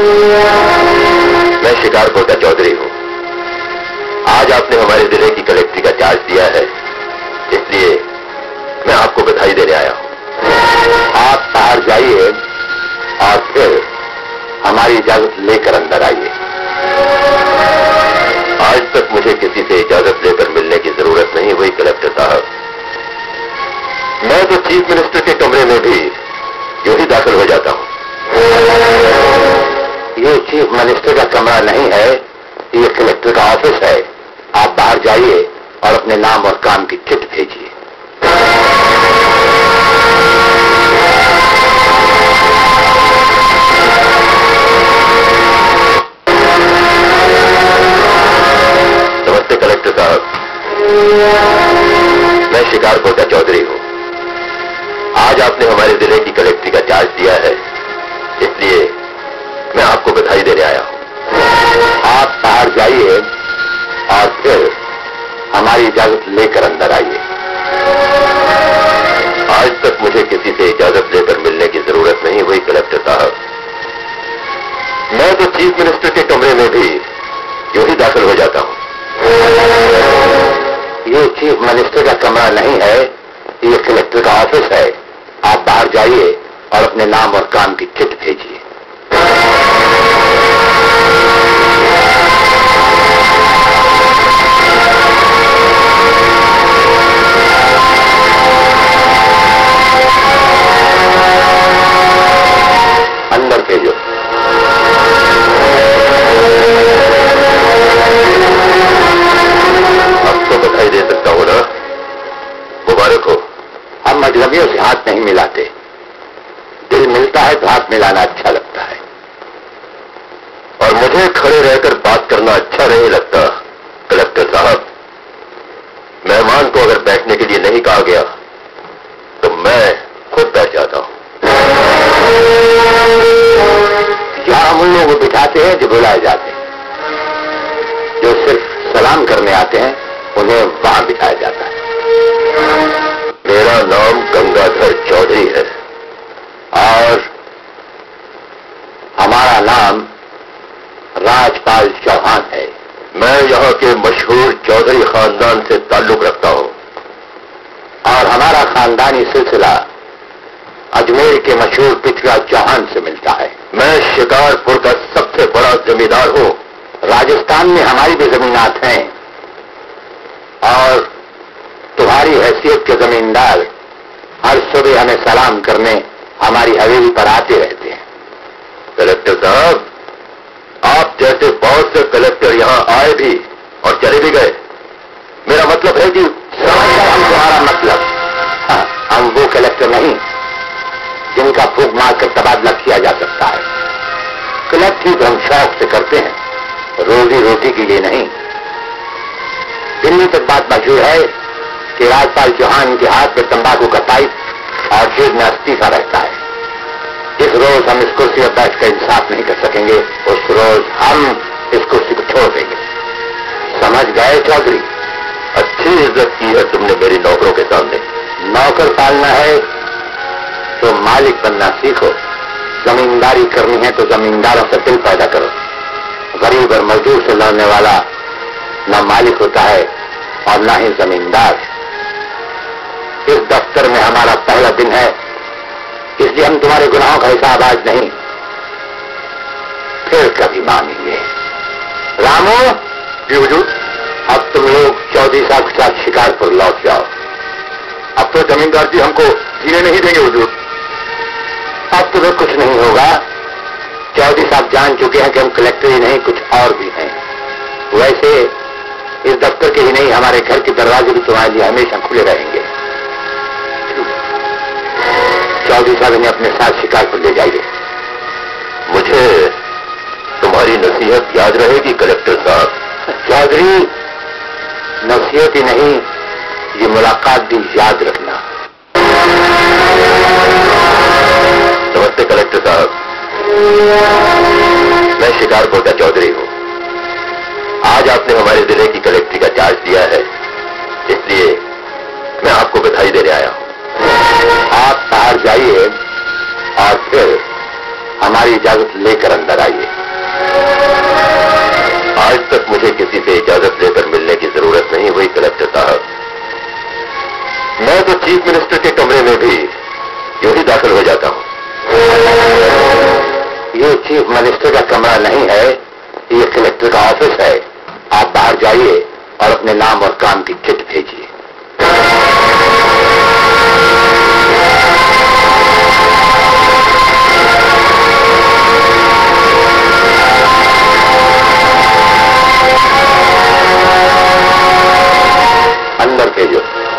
मैं शिकारपुर का चौधरी हूँ। आज आपने हमारे जिले की कलेक्ट्री का चार्ज दिया है, इसलिए मैं आपको बधाई देने आया हूँ। आप बाहर जाइए और फिर हमारी इजाजत लेकर अंदर आइए। आज तक मुझे किसी से इजाजत लेकर मिलने की जरूरत नहीं हुई कलेक्टर साहब। मैं तो चीफ मिनिस्टर के कमरे में भी यूं ही दाखिल हो जाता हूँ। ये चीफ मिनिस्टर का कमरा नहीं है, ये कलेक्टर का ऑफिस है। आप बाहर जाइए और अपने नाम और काम की चिट भेजिए। नमस्ते कलेक्टर साहब, मैं शिकारपुर का चौधरी हूँ। आज आपने हमारे जिले की कलेक्ट्री का चार्ज दिया है, इसलिए मैं आपको बधाई देने आया हूँ। आप बाहर जाइए और फिर हमारी इजाजत लेकर अंदर आइए। आज तक मुझे किसी से इजाजत लेकर मिलने की जरूरत नहीं हुई कलेक्टर साहब। मैं तो चीफ मिनिस्टर के कमरे में भी यूं ही दाखिल हो जाता हूँ। ये चीफ मिनिस्टर का कमरा नहीं है, ये कलेक्टर का ऑफिस है। आप बाहर जाइए और अपने नाम और काम की चिट भेजिए। अंदर भेजो। अब तो बधाई दे सकता हूँ ना? मुबारक हो। हम अजनबियों से हाथ नहीं मिलाते। दिल मिलता है तो हाथ मिलाना अच्छा लगता है। और मुझे खड़े रहकर बात करना अच्छा नहीं लगता कलेक्टर साहब। मेहमान को अगर बैठने के लिए नहीं कहा गया तो मैं खुद बैठ जाता हूं। यहां हम उन लोगों को बिठाते हैं जो बुलाए जाते हैं। जो सिर्फ सलाम करने आते हैं उन्हें वहां बिठाया जाता है। मेरा नाम गंगाधर चौधरी है और हमारा नाम राजपाल चौहान है। मैं यहाँ के मशहूर चौधरी खानदान से ताल्लुक रखता हूँ और हमारा खानदानी सिलसिला अजमेर के मशहूर पृथ्वीराज चौहान से मिलता है। मैं शिकारपुर का सबसे बड़ा जमींदार हूँ। राजस्थान में हमारी भी जमीनात हैं और तुम्हारी हैसियत के जमींदार हर सुबह हमें सलाम करने हमारी हवेली पर आते रहते हैं। कलेक्टर साहब, आप जैसे बहुत से कलेक्टर यहाँ आए भी और चले भी गए। मेरा मतलब है कि तुम्हारा मतलब। हाँ, हम वो कलेक्टर नहीं जिनका फूंक मारकर तबादला किया जा सकता है। कलेक्टरी तो हम शौक से करते हैं, रोजी रोटी के लिए नहीं। दिल्ली तक बात मशहूर है कि राजपाल चौहान के हाथ में तंबाकू का पाइप और जेब में इस्तीफा रहता है। जिस रोज हम इस कुर्सी पर बैठकर इंसाफ नहीं कर सकेंगे, उस रोज हम इस कुर्सी को छोड़ देंगे। समझ गए चौधरी? अच्छी इज्जत की है तुमने मेरी नौकरों के सामने। नौकर पालना है तो मालिक बनना सीखो। जमींदारी करनी है तो जमींदारों से दिल पैदा करो। गरीब और मजदूर से लड़ने वाला न मालिक होता है और न ही जमींदार। इस दफ्तर में हमारा पहला दिन है, इसलिए हम तुम्हारे गुनाहों का हिसाब आज नहीं फिर कभी मांगेंगे। रामू, जी हुजूर। अब तुम लोग चौधरी साहब के साथ शिकारपुर लौट जाओ। अब तो जमींदार जी हमको जीने नहीं देंगे हुजूर। अब तुम्हें कुछ नहीं होगा। चौधरी साहब जान चुके हैं कि हम कलेक्टर ही नहीं कुछ और भी हैं। वैसे इस दफ्तर के ही नहीं, हमारे घर के दरवाजे भी तुम्हारे लिए हमेशा खुले रहेंगे। चौधरी साहब इन्हें अपने साथ शिकारपुर ले जाइए। मुझे तुम्हारी नसीहत याद रहेगी कलेक्टर साहब। चौधरी, नसीहत ही नहीं, ये मुलाकात भी याद रखना। नमस्ते कलेक्टर साहब, मैं शिकारपुर का चौधरी हूँ। आज आपने हमारे जिले की कलेक्ट्री का चार्ज दिया है, इसलिए मैं आपको बधाई देने आया हूँ। आप बाहर जाइए और फिर हमारी इजाजत लेकर अंदर आइए। आज तक मुझे किसी से इजाजत लेकर मिलने की जरूरत नहीं हुई कलेक्टर साहब। मैं तो चीफ मिनिस्टर के कमरे में भी यूं ही दाखिल हो जाता हूं। ये चीफ मिनिस्टर का कमरा नहीं है, ये कलेक्टर का ऑफिस है। आप बाहर जाइए और अपने नाम और काम की चिट भेजिए। अंदर भेजो।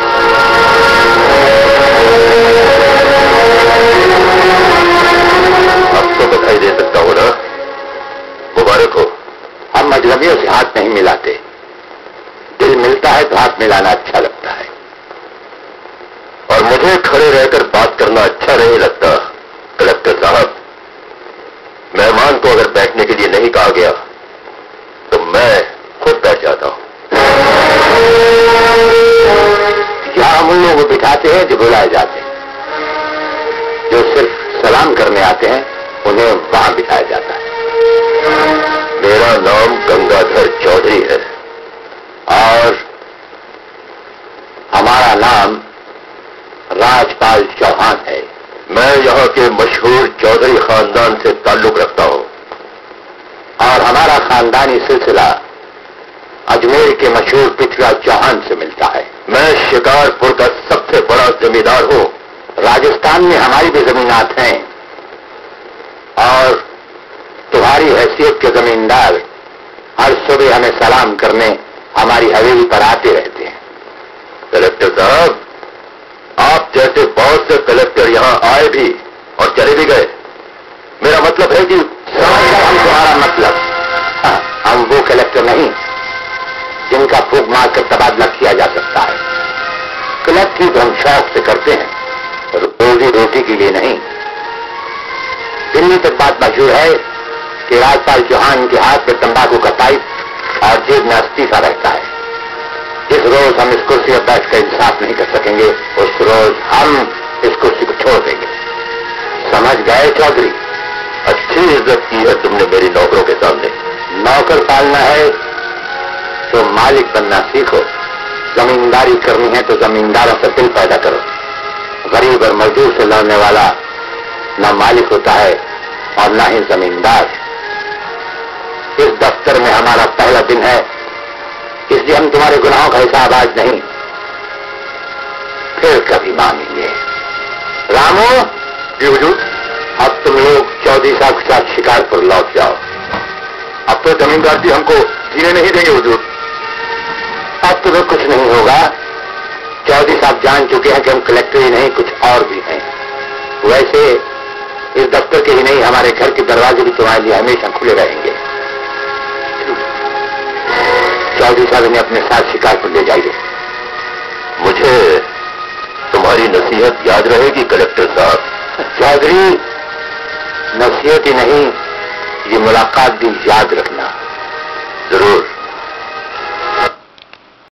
अब तो बधाई दे सकता हूं ना? मुबारक हो। हम अजनबियों से हाथ नहीं मिलाते। दिल मिलता है तो हाथ मिलाना अच्छा लगता है। और मुझे खड़े रहकर बात करना अच्छा नहीं लगता कलेक्टर साहब। मेहमान को अगर बैठने के लिए नहीं कहा गया तो मैं खुद बैठ जाता हूं। यहां हम उन लोगों को बिठाते हैं जो बुलाए जाते हैं। जो सिर्फ सलाम करने आते हैं उन्हें वहां बिठाया जाता है। मेरा नाम गंगाधर चौधरी है और हमारा नाम राजपाल चौहान है। मैं यहाँ के मशहूर चौधरी खानदान से ताल्लुक रखता हूँ और हमारा खानदानी सिलसिला अजमेर के मशहूर पृथ्वीराज चौहान से मिलता है। मैं शिकारपुर का सबसे बड़ा जमींदार हूँ। राजस्थान में हमारी भी जमीनात हैं और तुम्हारी हैसियत के जमींदार हर सुबह हमें सलाम करने हमारी हवेली पर आते रहते हैं। कलेक्टर साहब, आप जैसे बहुत से कलेक्टर यहाँ आए भी और चले भी गए। मेरा मतलब है कि समझ गए हम तुम्हारा मतलब। हम वो कलेक्टर नहीं जिनका फूक मार कर तबादला किया जा सकता है। कलेक्टर तो हम शौक से करते हैं, रोजी रोटी के लिए नहीं। दिल्ली तक बात मशहूर है कि राजपाल चौहान के हाथ में तंबाकू का पाइप और जेब में इस्तीफा रहता है। जिस रोज हम इस कुर्सी पर बैठकर इंसाफ नहीं कर सकेंगे उस रोज हम इस कुर्सी को छोड़ देंगे। समझ गए चौधरी? अच्छी इज्जत की है तुमने मेरी नौकरों के सामने। नौकर पालना है तो मालिक बनना सीखो। जमींदारी करनी है तो जमींदारों से दिल पैदा करो। गरीब और मजदूर से लड़ने वाला न मालिक होता है और न ही जमींदार। इस दफ्तर में हमारा पहला दिन है, इसलिए हम तुम्हारे गुनाहों का हिसाब आज नहीं फिर कभी मांगेंगे। रामू, जी हुजूर। अब तुम लोग चौधरी साहब के साथ शिकारपुर लौट जाओ। अब तो जमींदार जी हमको जीने नहीं देंगे हुजूर। अब तुम्हें कुछ नहीं होगा। चौधरी साहब जान चुके हैं कि हम कलेक्टर ही नहीं कुछ और भी हैं। वैसे इस दफ्तर के ही नहीं हमारे घर के दरवाजे भी तुम्हारे लिए हमेशा खुले रहेंगे। चौधरी साहब इन्हें अपने साथ शिकारपुर ले जाइए। मुझे तुम्हारी नसीहत याद रहेगी कलेक्टर साहब। चौधरी, नसीहत ही नहीं ये मुलाकात भी याद रखना। जरूर।